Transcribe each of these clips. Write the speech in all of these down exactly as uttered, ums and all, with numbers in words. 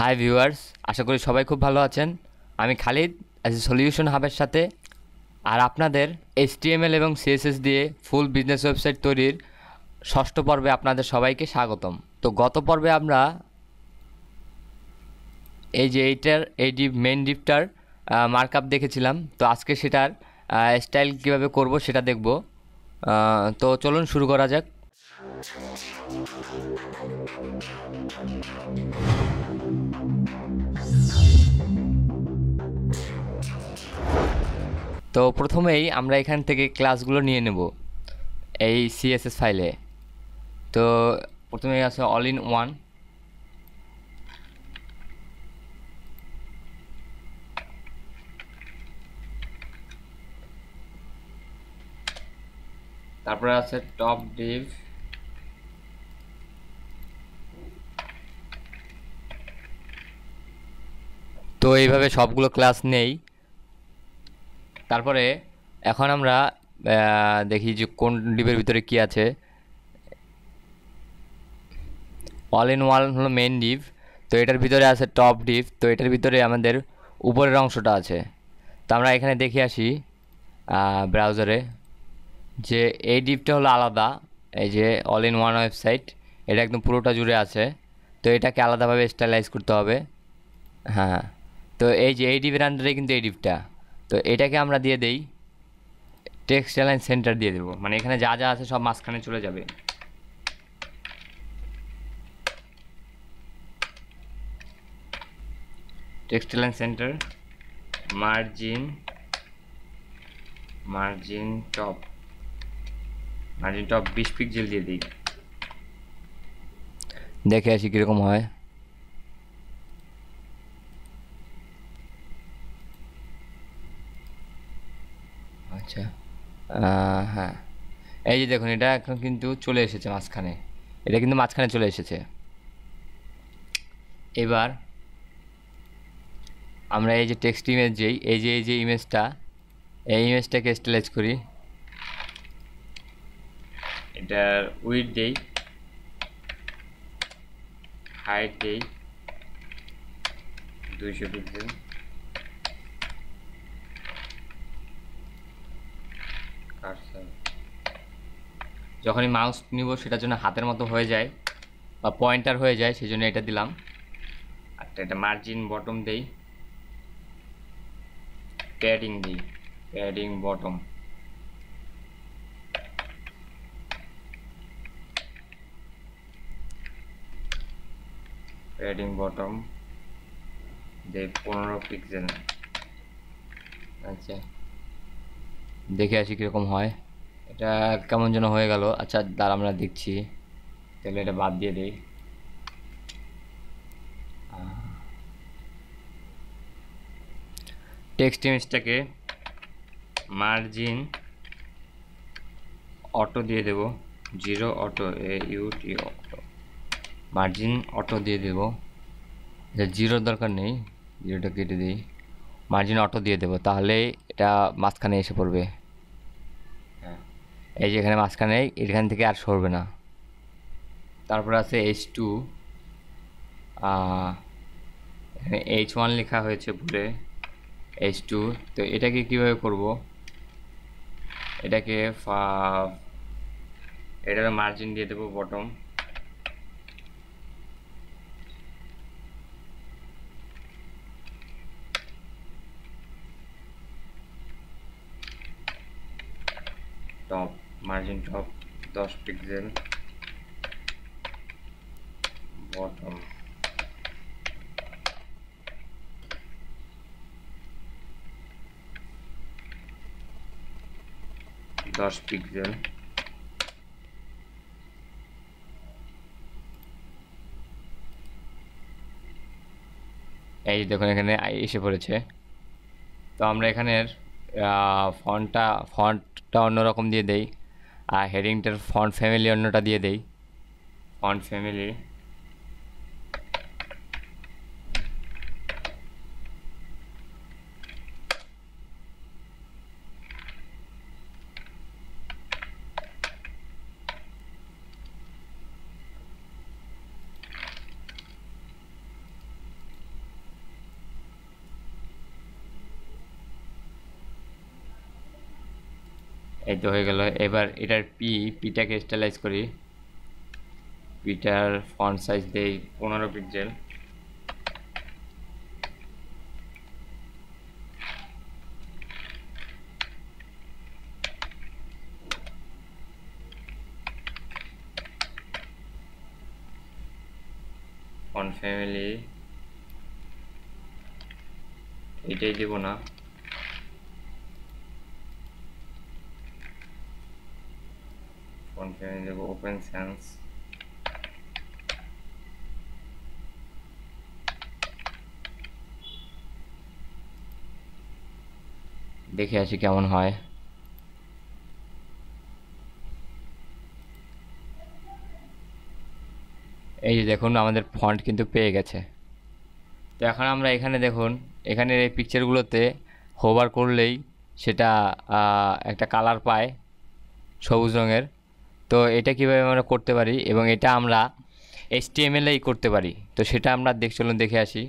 Hi viewers, আশা করি সবাই খুব ভালো আছেন। আমি খালিদ অ্যাজ এ সলিউশন হাবের সাথে, আর আপনাদের এইচটিএমএল এবং সিএসএস দিয়ে ফুল বিজনেস ওয়েবসাইট তৈরির ষষ্ঠ পর্বে আপনাদের সবাইকে স্বাগতম। তো গত পর্বে আমরা এই যে এইটার এই ডিপ মেইন ডিপটার মার্কআপ দেখেছিলাম। তো আজকে সেটার স্টাইল কীভাবে করব সেটা দেখব। তো চলুন শুরু করা যাক। তো প্রথমেই আমরা এখান থেকে ক্লাসগুলো নিয়ে নেব এই সিএসএস ফাইলে। তো প্রথমেই আছে অল ইন ওয়ান, তারপরে আছে টপ ডিভ, তো এইভাবে সবগুলো ক্লাস নেই। তারপরে এখন আমরা দেখি যে কোন ডিভের ভিতরে কি আছে। অল ইন ওয়ান হলো মেইন ডিভ, তো এটার ভিতরে আছে টপ ডিভ, তো এটার ভিতরে আমাদের উপরের অংশটা আছে। তো আমরা এখানে দেখে আসি ব্রাউজারে যে এই ডিভটা হলো আলাদা। এই যে অল ইন ওয়ান ওয়েবসাইট, এটা একদম পুরোটা জুড়ে আছে। তো এটাকে আলাদাভাবে স্টাইলাইজ করতে হবে। হ্যাঁ, তো এই যে এই ডিভের আন্ডারে কিন্তু এই ডিভটা, তো এটাকে আমরা দিয়ে দেই টেক্সট অ্যালাইন সেন্টার দিয়ে দেবো, মানে এখানে যা যা আছে সব মাঝখানে চলে যাবে। Text align center, margin margin top margin top বিশ পিক্সেল দিয়ে দিই, দেখে আসি কীরকম হয়। আচ্ছা, হ্যাঁ, এই যে দেখুন এটা এখন কিন্তু চলে এসেছে মাঝখানে, এটা কিন্তু মাঝখানে চলে এসেছে। এবার আমরা এই যে টেক্সট ইমেজ যেই এই যে এই যে ইমেজটা, এই ইমেজটাকে স্টাইলাইজ করি। এটার উইডথ দেই, হাইট দেই দুইশো পিক্সেল, যখনই মাউস নিব সেটার জন্য হাতের মতো হয়ে যায় বা পয়েন্টার হয়ে যায়, সেই জন্য এটা দিলাম। আর এটা মার্জিন বটম দেই, প্যাডিং দিই, প্যাডিং বটম, প্যাডিং বটম দেই পনেরো পিক্সেল। আচ্ছা, দেখে আসি কীরকম হয়। এটা কেমন যেন হয়ে গেল। আচ্ছা দাঁড়া, আমরা দেখছি, তাহলে এটা বাদ দিয়ে দেই। টেক্সট ইমেজটাকে মার্জিন অটো দিয়ে দেব, zero auto, A UT auto, margin auto দিয়ে দেব। জিরোর দরকার নেই, জিরোটা কেটে দিই, মার্জিন অটো দিয়ে দেব, তাহলে এটা মাঝখানে এসে পড়বে। হ্যাঁ, এই যে এখানে মাঝখানে, এখান থেকে আর সরবে না। তারপর আছে এইচ টু, এখানে এইচ ওয়ান লেখা হয়েছে ভুলে, এইচ টু। তো এটাকে কীভাবে করব, এটাকে এটার মার্জিন দিয়ে দেবো বটম, টপ মার্জিন টপ দশ পিক্সেল, বটম দশ পিক্সেল। এই দেখুন এখানে এসে পড়েছে। তো আমরা এখানের ফন্টটা ফন্টটা অন্যরকম দিয়ে দেই, আর হেডিংটার ফন্ট ফ্যামিলি অন্যটা দিয়ে দেই, ফন্ট ফ্যামিলি এই তো হয়ে গেল। এবার এটার পি পিটাকে স্টাইলাইজ করি। পিটার ফন্ট সাইজ দেই পনেরো পিক্সেল। ফন্ট ফ্যামিলি এটাই দেব না, ফন্ট ফ্যামিলি দেব ওপেন সেন্স। দেখে আসি কেমন হয়। এই যে দেখুন আমাদের ফন্ট কিন্তু পেয়ে গেছে। তো এখন আমরা এখানে দেখুন, এখানে এই পিকচারগুলোতে হোভার করলেই সেটা একটা কালার পায় সবুজ রঙের। তো এটা কীভাবে আমরা করতে পারি, এবং এটা আমরা এইচটিএমএলেই করতে পারি। তো সেটা আমরা দেখ চলুন দেখে আসি।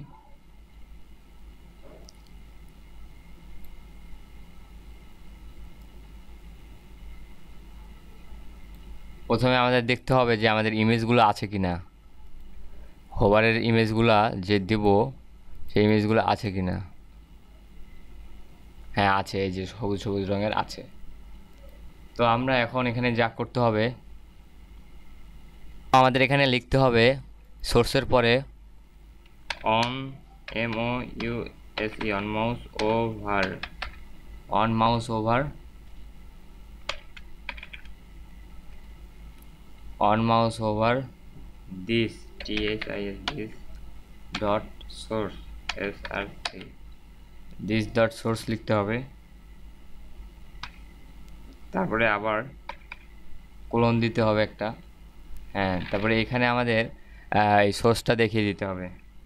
প্রথমে আমাদের দেখতে হবে যে আমাদের ইমেজগুলো আছে কি না, হোভারের ইমেজগুলো যে দেব সেই ইমেজগুলো আছে কি না। হ্যাঁ আছে, এই যে সবুজ সবুজ রঙের আছে। তো আমরা এখন এখানে যা করতে হবে, আমাদের এখানে লিখতে হবে সোর্সের পরে on M O U S E on mouse over, on mouse over, on mouse over this T H I S this dot source S R C, this dot source লিখতে হবে। তারপরে আবার কোলন দিতে হবে একটা। হ্যাঁ, তারপরে এখানে আমাদের এই সোর্সটা দেখিয়ে দিতে হবে।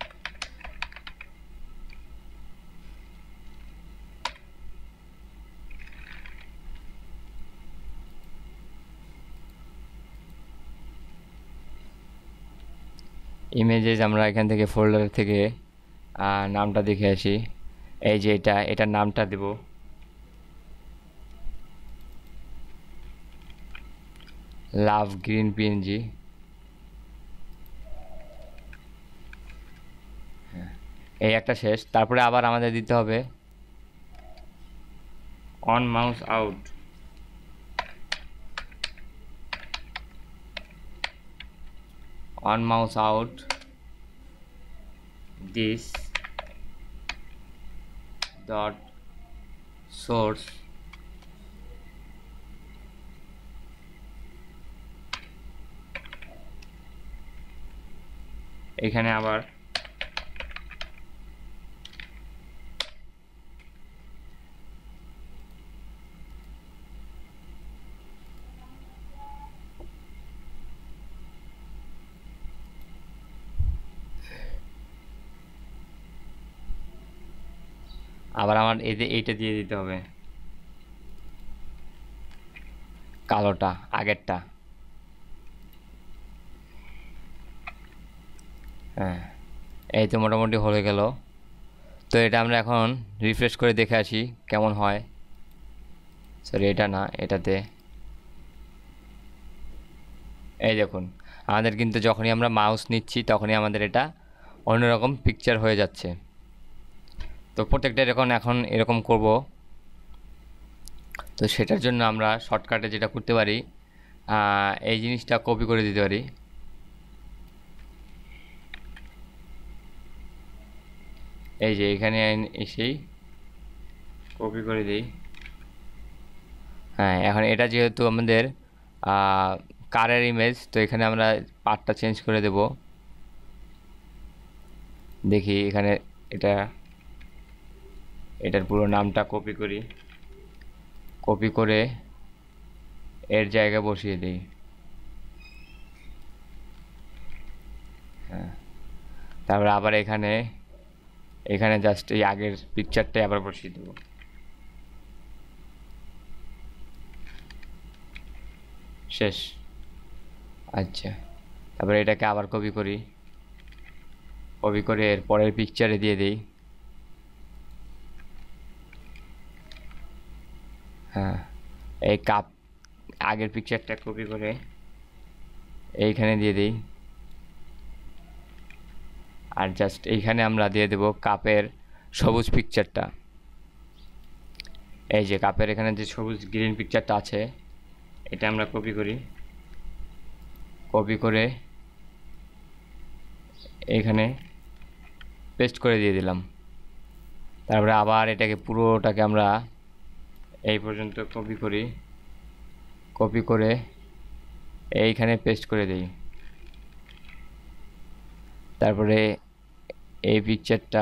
ইমেজেস আমরা এখান থেকে ফোল্ডার থেকে নামটা দেখে আসি। এই যে এটা এটার নামটা দেব লাভ গ্রিন পিএনজি। এই একটা শেষ। তারপরে আবার আমাদের দিতে হবে on mouse out, on mouse out this dot source এখানে আবার আবার আমার এতে এইটা দিয়ে দিতে হবে কালোটা আগেরটা। হ্যাঁ, এই তো মোটামুটি হয়ে গেল। তো এটা আমরা এখন রিফ্রেশ করে দেখে আসি কেমন হয়। সরি এটা না, এটাতে এই দেখুন আমাদের কিন্তু যখনই আমরা মাউস নিচ্ছি তখনই আমাদের এটা অন্যরকম পিকচার হয়ে যাচ্ছে। তো প্রত্যেকটা এরকম এখন এরকম করব। তো সেটার জন্য আমরা শর্টকাটে যেটা করতে পারি, এই জিনিসটা কপি করে দিতে পারি। এই যে এখানে এসেই কপি করে দিই। হ্যাঁ, এখন এটা যেহেতু আমাদের কারের ইমেজ, তো এখানে আমরা পার্টটা চেঞ্জ করে দেব। দেখি এখানে এটা এটার পুরো নামটা কপি করি, কপি করে এর জায়গায় বসিয়ে দিই। হ্যাঁ, তারপরে আবার এখানে এখানে জাস্ট এই আগের পিকচারটাই আবার বসিয়ে দেব। শেষ। আচ্ছা, তারপরে এটাকে আবার কপি করি, কপি করে এর পরের পিকচারে দিয়ে দিই। হ্যাঁ, এই কাপ আগের পিকচারটা কপি করে এইখানে দিয়ে দিই, আর জাস্ট এইখানে আমরা দিয়ে দেব কাপের সবুজ পিকচারটা। এই যে কাপের এখানে যে সবুজ গ্রিন পিকচারটা আছে, এটা আমরা কপি করি, কপি করে এখানে পেস্ট করে দিয়ে দিলাম। তারপরে আবার এটাকে পুরোটাকে আমরা এই পর্যন্ত কপি করি, কপি করে এইখানে পেস্ট করে দিই। তারপরে এই পিকচারটা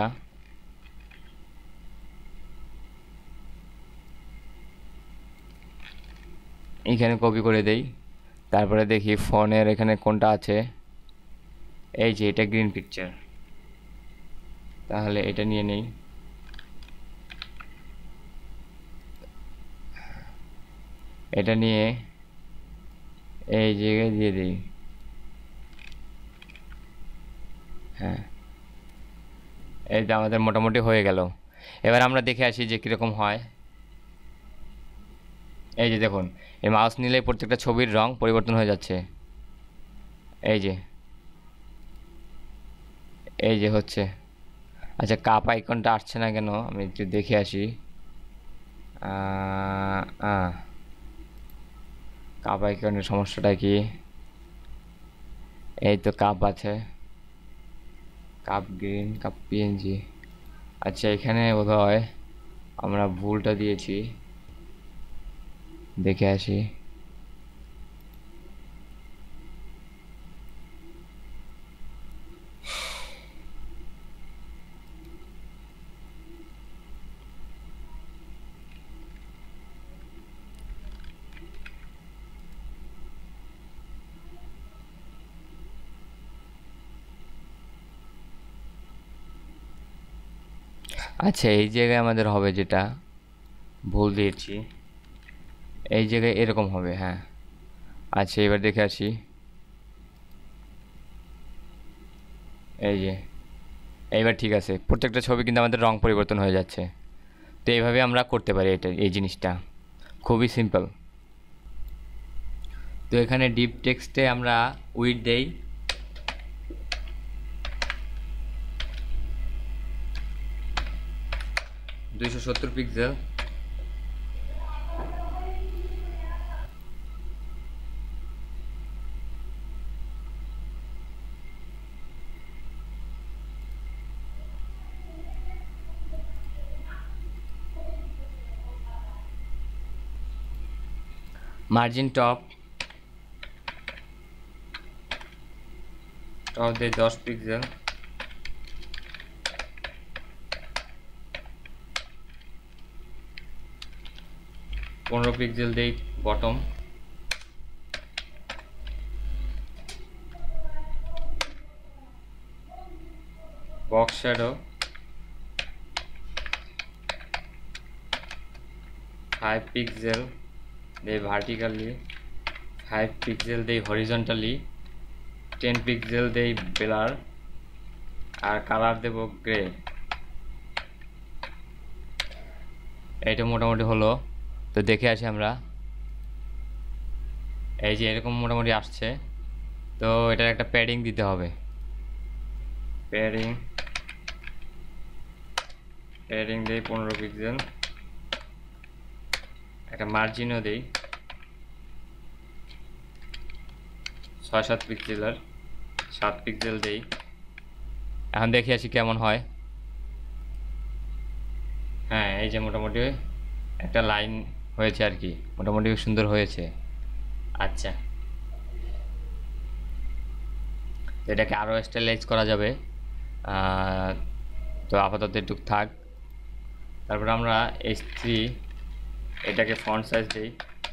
এইখানে কপি করে দেই। তারপরে দেখি ফোনের এখানে কোনটা আছে, এই যে এটা গ্রিন পিকচার, তাহলে এটা নিয়ে নেই। এটা নিয়ে এই জায়গায় দিয়ে দিই। হ্যাঁ, এই যে আমাদের মোটামুটি হয়ে গেল। এবার আমরা দেখে আসি যে কীরকম হয়। এই যে দেখুন, এই মাউস নিলেই প্রত্যেকটা ছবির রং পরিবর্তন হয়ে যাচ্ছে। এই যে এই যে হচ্ছে। আচ্ছা, কাপ আইকনটা আসছে না কেন, আমি একটু দেখে আসি। কাপ আইকনের সমস্যাটা কি? এই তো কাপ আছে, কাপ গ্রিন, কাপ পিএনজি। আচ্ছা, এখানে বোধহয় আমরা ভুলটা দিয়েছি, দেখে আসি। আচ্ছা, এই জায়গায় আমাদের হবে যেটা ভুল দিয়েছি, এই জায়গায় এরকম হবে। হ্যাঁ, আচ্ছা, এবার দেখে আসি। এই যে এইবার ঠিক আছে, প্রত্যেকটা ছবি কিন্তু আমাদের রং পরিবর্তন হয়ে যাচ্ছে। তো এইভাবে আমরা করতে পারি এটা, এই জিনিসটা খুবই সিম্পল। তো এখানে ডিপ টেক্সটে আমরা উইডথ দেই দুইশো সত্তর পিক্সেল। মার্জিন টপ টপ দেই দশ পিক্সেল। পনেরো পিক্সেল দেই bottom. Box shadow five pixel দেই ভার্টিক্যালি, ফাইভ পিক্সেল দেই হরিজন্টালি, টেন পিক্সেল দেই ব্লার, আর কালার দেব গ্রে। এইটা মোটামুটি হলো। তো দেখে আসি আমরা। এই যে এরকম মোটামুটি আসছে। তো এটার একটা প্যাডিং দিতে হবে। প্যাডিং প্যাডিং দেই পনেরো পিক্সেল। একটা মার্জিনও দেই ছয় সাত পিক্সেলের, সাত পিক্সেল দেই। এখন দেখে আসি কেমন হয়। হ্যাঁ, এই যে মোটামুটি একটা লাইন হয়েছে আর কি, মোটামুটি সুন্দর হয়েছে। আচ্ছা, তো এটাকে আরও স্টাইলাইজ করা যাবে। তো আপাতত একটু থাক। তারপর আমরা এইচ থ্রি এটাকে ফন্ট সাইজ দিই,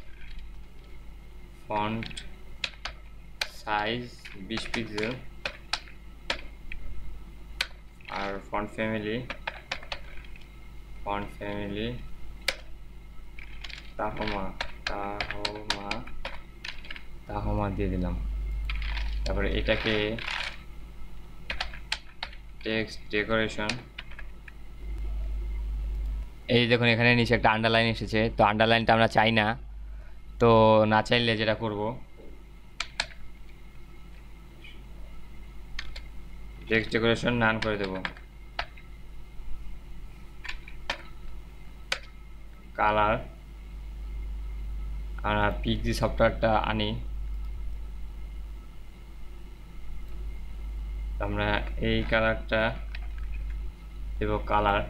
ফন্ট সাইজ বিশ পিক্সেল। আর font family font family Tahoma Tahoma Tahoma দিয়ে দিলাম। তারপরে এটাকে টেক্সট ডেকোরেশন, এই দেখুন এখানে নিচে একটা আন্ডারলাইন এসেছে। তো আন্ডারলাইনটা আমরা চাই না, তো না চাইলে যেটা করব, টেক্সট ডেকোরেশন নান করে দেব, কালার, আর পিক্সি সফটওয়্যারটা আনি, আমরা এই কালারটা দেব কালার,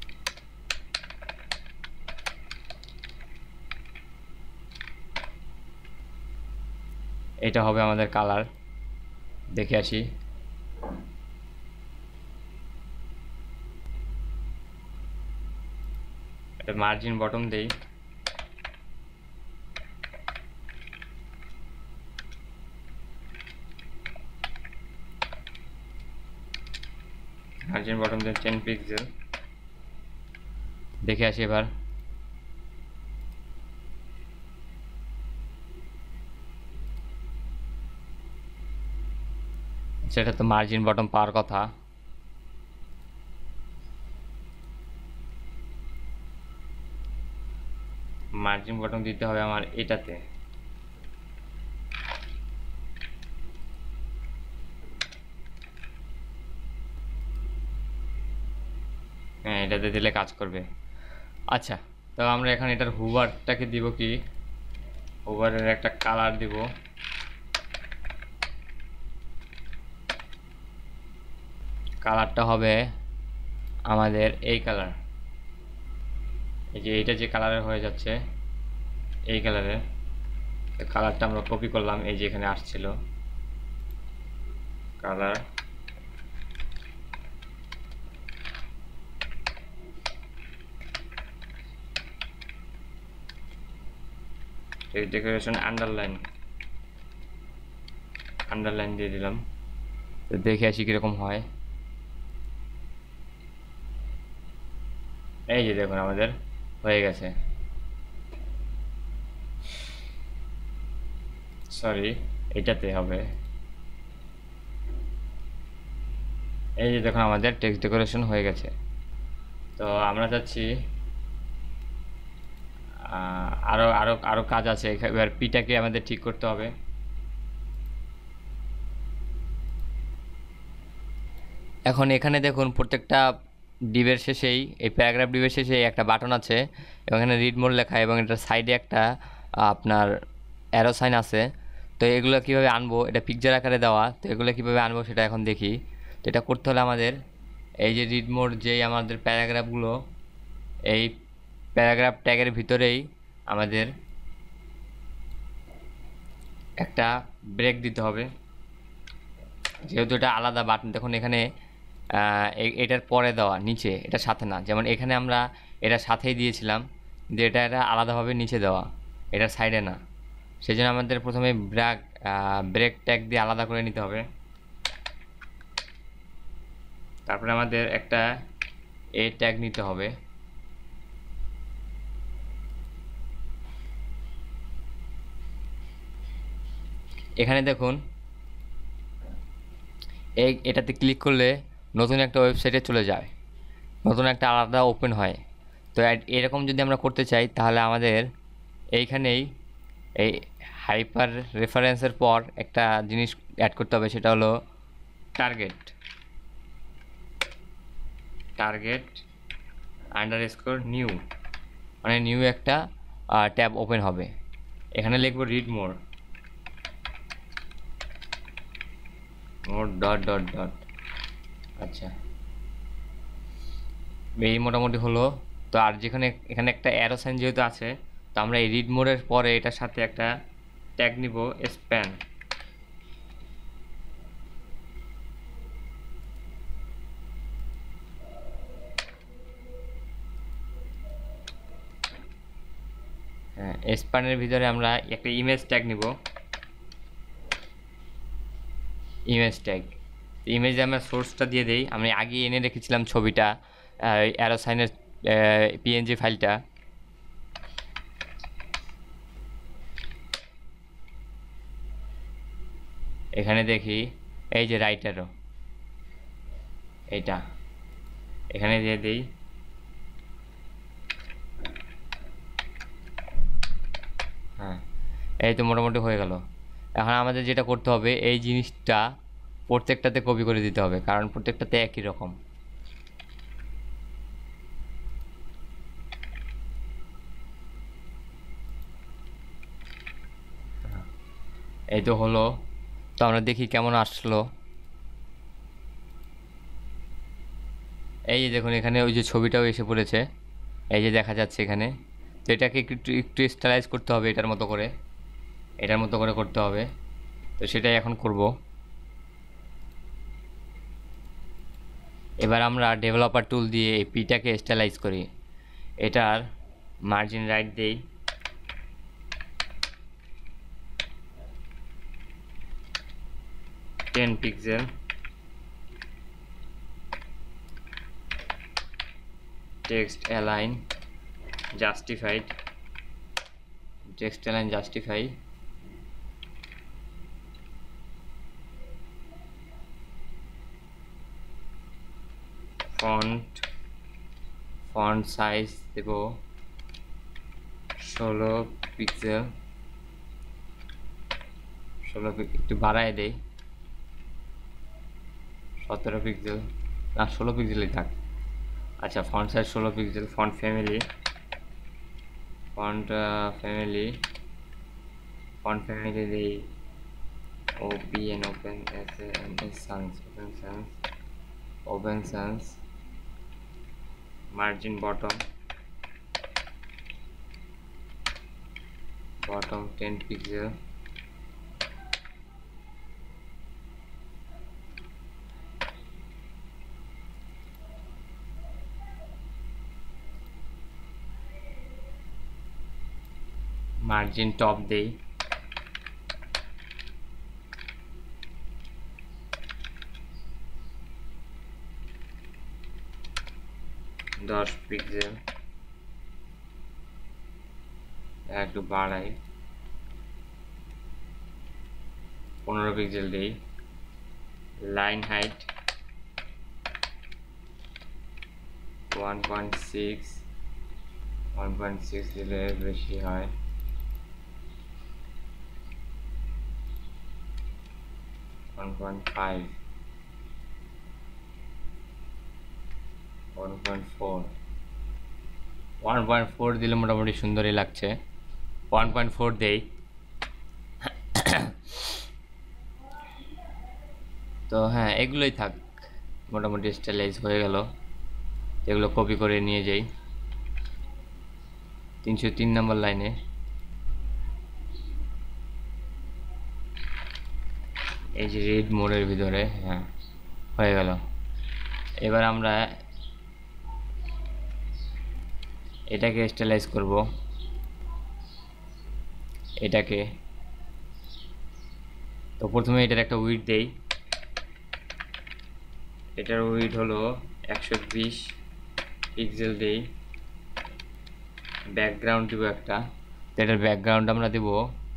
এটা হবে আমাদের কালার। দেখে আসি, এটা মার্জিন বটম দেই, মার্জিন বটম দিয়ে টেন পিক্সেল। দেখে আসি এবার, সেটা তো মার্জিন বটম পাওয়ার কথা। মার্জিন বটম দিতে হবে আমার এটাতে, হ্যাঁ এটাতে দিলে কাজ করবে। আচ্ছা, তো আমরা এখন এটার হুভারটাকে দিব কি, হুভারের একটা কালার দিব, কালারটা হবে আমাদের এই কালার, এই যে এটা যে কালারের হয়ে যাচ্ছে এই কালারের, কালারটা আমরা কপি করলাম, এই যে এখানে আসছিল কালার, এই ডেকোরেশন আন্ডারলাইন, আন্ডারলাইন দিয়ে দিলাম। তো দেখে আসি কিরকম হয়। এই যে দেখুন আমাদের হয়ে গেছে, সরি এটাতে হবে, এই যে দেখুন আমাদের টেক্সট ডেকোরেশন হয়ে গেছে। তো আমরা চাচ্ছি আরো আরো আরো কাজ আছে, এবার পিটাকে আমাদের ঠিক করতে হবে। এখন এখানে দেখুন প্রত্যেকটা ডিবের শেষেই, এই প্যারাগ্রাফ ডিবের শেষেই একটা বাটন আছে এবং এখানে রিড মোড লেখা, এবং এটার সাইডে একটা আপনার অ্যারো সাইন আছে। তো এগুলো কীভাবে আনবো, এটা পিকচার আকারে দেওয়া, তো এগুলো কীভাবে আনবো সেটা এখন দেখি। তো এটা করতে হলে আমাদের এই যে রিড মোড, যেই আমাদের প্যারাগ্রাফগুলো, এই প্যারাগ্রাফ ট্যাগের ভিতরেই আমাদের একটা ব্রেক দিতে হবে, যেহেতু এটা আলাদা বাটন। দেখুন এখানে এটার পরে দেওয়া, নিচে, এটার সাথে না, যেমন এখানে আমরা এটার সাথেই দিয়েছিলাম, যে এটা এটা আলাদাভাবে নিচে দেওয়া, এটার সাইডে না। সেই জন্য আমাদের প্রথমে ব্রেক ব্রেক ট্যাগ দিয়ে আলাদা করে নিতে হবে। তারপরে আমাদের একটা এ ট্যাগ নিতে হবে, এখানে দেখুন এই এটাতে ক্লিক করলে নতুন একটা ওয়েবসাইটে চলে যায়, নতুন একটা আলাদা ওপেন হয়। তো এরকম যদি আমরা করতে চাই তাহলে আমাদের এইখানেই এই হাইপার রেফারেন্সের পর একটা জিনিস অ্যাড করতে হবে, সেটা হলো target, target underscore new, মানে নিউ একটা ট্যাব ওপেন হবে। এখানে লিখবো read more, more dot dot dot. আচ্ছা, এই মোটামুটি হলো। তো আর যেখানে এখানে একটা অ্যারো সাইন যেহেতু আছে, তো আমরা এই রিড মোডের পরে এটার সাথে একটা ট্যাগ নিব, স্প্যান। হ্যাঁ, স্প্যানের ভিতরে আমরা একটা ইমেজ ট্যাগ নিব, ইমেজ ট্যাগ। ইমেজে আমরা সোর্সটা দিয়ে দেই, আমি আগে এনে রেখেছিলাম ছবিটা, অ্যারো সাইনের পিএনজি ফাইলটা। এখানে দেখি এই যে রাইটারও, এইটা এখানে দিয়ে দিই, হ্যাঁ এই তো মোটামুটি হয়ে গেল। এখন আমাদের যেটা করতে হবে, এই জিনিসটা প্রত্যেকটাতে কপি করে দিতে হবে, কারণ প্রত্যেকটাতে একই রকম। এই তো হলো। তো আমরা দেখি কেমন আসলো। এই যে দেখুন এখানে ওই যে ছবিটাও এসে পড়েছে, এই যে দেখা যাচ্ছে এখানে। তো এটাকে একটু একটু স্টাইলাইজ করতে হবে, এটার মতো করে, এটার মতো করে করতে হবে। তো সেটাই এখন করব। এবার আমরা ডেভেলপার টুল দিয়ে এই পিটাকে স্টাইলাইজ করি। এটার মার্জিন রাইট দেই, ten pixel, text align justified, text align justify, font font size দেব ষোলো পিক্সেল, ষোলো একটু বাড়ায় দেই, সতেরো পিক্সেল, না ষোলো পিক্সেলই থাক। আচ্ছা, ফন্ট সাইজ ষোলো pixel. Font family, font family font family দিই OPN, Open S N S Sans, Open Sans, Open Sans. Margin bottom, bottom ten pixel, margin top দেই দশ পিক্সেল, একটু বাড়াই, পনেরো পিক্সেল দেই। Line height one point six, one point six দিলে বেশি হয়। One point five, one point four, one point four দিলে মোটামুটি সুন্দরই লাগছে। ওয়ান পয়েন্ট ফোর দেই। তো হ্যাঁ, এগুলোই থাক, মোটামুটি স্টাইলাইজ হয়ে গেল। এগুলো কপি করে নিয়ে যাই তিনশো তিন নম্বর লাইনে। এই যে রেড মোডের ভিতরে, হ্যাঁ হয়ে গেল। এবার আমরা এটাকে স্টাইলাইজ করব, এটাকে। তো প্রথমে এটার একটা উইডথ দেই, এটার উইডথ হলো একশো বিশ পিক্সেল দেই। ব্যাকগ্রাউন্ড দিব একটা, তো এটার ব্যাকগ্রাউন্ড আমরা দেব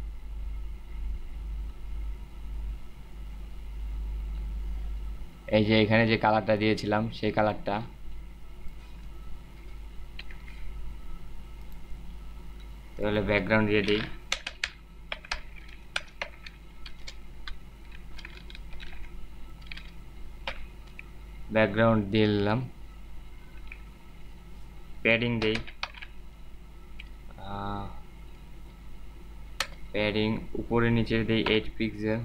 এই যে এখানে যে কালারটা দিয়েছিলাম সেই কালারটা। তাহলে ব্যাকগ্রাউন্ড দিয়ে দিই, ব্যাকগ্রাউন্ড দিয়ে দিলাম। প্যাডিং দেই, প্যাডিং উপরে নিচে দেই এইট পিক্সেল,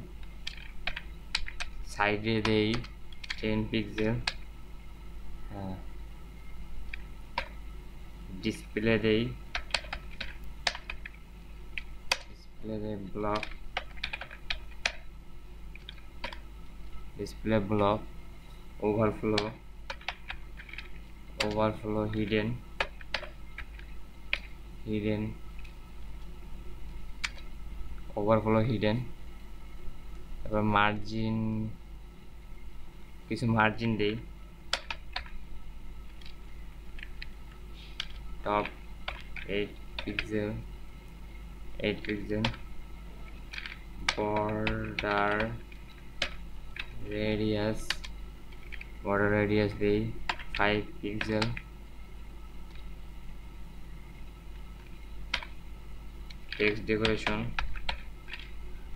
সাইডে দেই টেন পিক্সেল। হ্যাঁ, ডিসপ্লে দেই, ডিসপ্লে দেই block, display block, overflow, overflow hidden, hidden, overflow hidden. তারপর মার্জিন, কিছু মার্জিন দেই, top eight pixel, eight pixel, border radius, border radius দেই five pixel, text decoration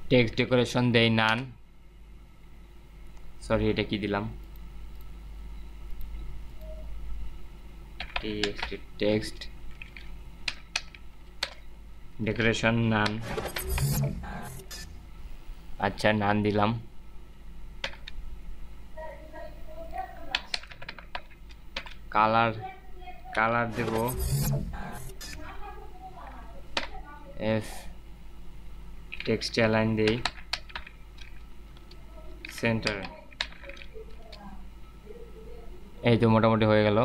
text decoration দেই নান, সরি এটা কি দিলাম, টেক্সট ডেকোরেশন নান, আচ্ছা নান দিলাম। কালার কালার দেব এফ, টেক্সট অ্যালাইন দেই সেন্টার। এই তো মোটামুটি হয়ে গেল।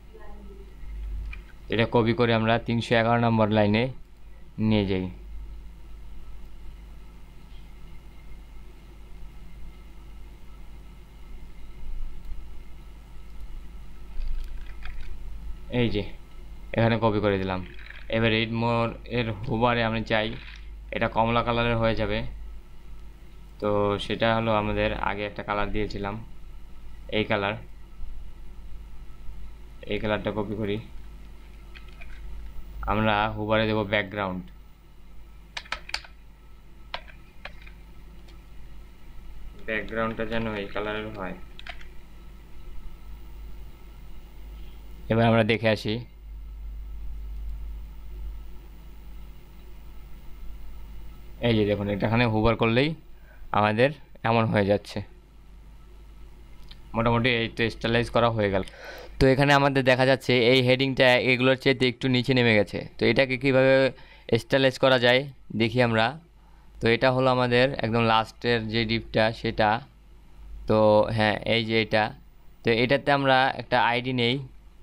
এটা কপি করে আমরা তিনশো এগারো নম্বর লাইনে নিয়ে যাই। এই যে এখানে কপি করে দিলাম। এবার রিড মোর এর হুবারে আমি চাই এটা কমলা কালারের হয়ে যাবে, তো সেটা হলো আমাদের আগে একটা কালার দিয়েছিলাম, এই কালার, এই কালারটা কপি করি। আমরা হুবারে দেব ব্যাকগ্রাউন্ড, ব্যাকগ্রাউন্ডটা যেন এই কালারের হয়। এবার আমরা দেখে আসি। এই যে দেখুন এটাখানে হুবার করলেই আমাদের এমন হয়ে যাচ্ছে। মোটামুটি এই তো স্টাইলাইজ করা হয়ে গেল। তো এখানে আমাদের দেখা যাচ্ছে এই হেডিংটা এগুলোর চেয়ে একটু নিচে নেমে গেছে। তো এটাকে কীভাবে স্টাইলাইজ করা যায় দেখি আমরা। তো এটা হলো আমাদের একদম লাস্টের যে ডিপটা সেটা। তো হ্যাঁ এই যে এটা, তো এটাতে আমরা একটা আইডি নেই,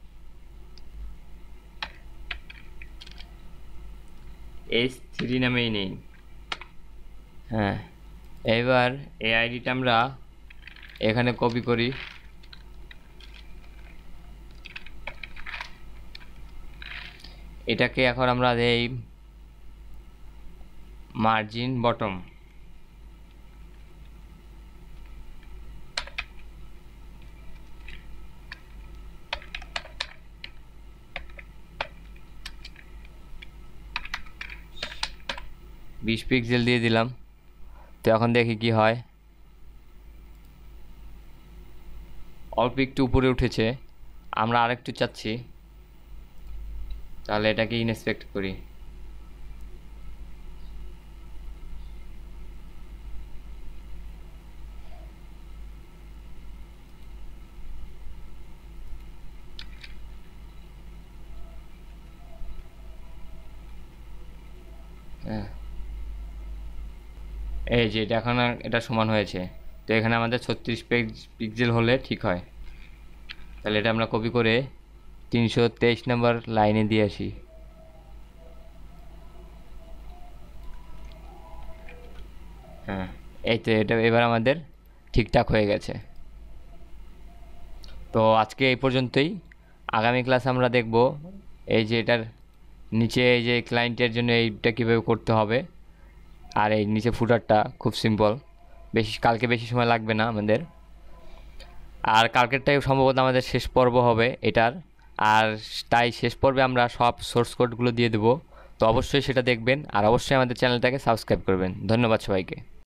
এইচ থ্রি নামেই নেই। হ্যাঁ এবার এই আইডিটা আমরা এখানে কপি করি, এটাকে এখন আমরা এই মার্জিন বটম, বিশ পিক্সেল দিয়ে দিলাম। তো এখন দেখি কি হয়। অল্প একটু উপরে উঠেছে, আমরা আরেকটু চাচ্ছি, তাহলে এটাকে ইনস্পেক্ট করি। হ্যাঁ এই যে এটা এখন এটা সমান হয়েছে। তো এখানে আমাদের ছত্রিশ পিক্সেল হলে ঠিক হয়। তাহলে এটা আমরা কপি করে তিনশো তেইশ নম্বর লাইনে দিয়ে আসি। হ্যাঁ এই তো এটা এবার আমাদের ঠিকঠাক হয়ে গেছে। তো আজকে এই পর্যন্তই। আগামী ক্লাসে আমরা দেখব এই যে এটার নিচে এই যে ক্লায়েন্টের জন্য এইটা কীভাবে করতে হবে, আর এই নিচে ফুটারটা খুব সিম্পল, বেশি কালকে বেশি সময় লাগবে না আমাদের। আর কালকেরটাই সম্ভবত আমাদের শেষ পর্ব হবে এটার, আর তাই শেষ পর্বে আমরা সব সোর্স কোডগুলো দিয়ে দেবো। তো অবশ্যই সেটা দেখবেন, আর অবশ্যই আমাদের চ্যানেলটাকে সাবস্ক্রাইব করবেন। ধন্যবাদ সবাইকে।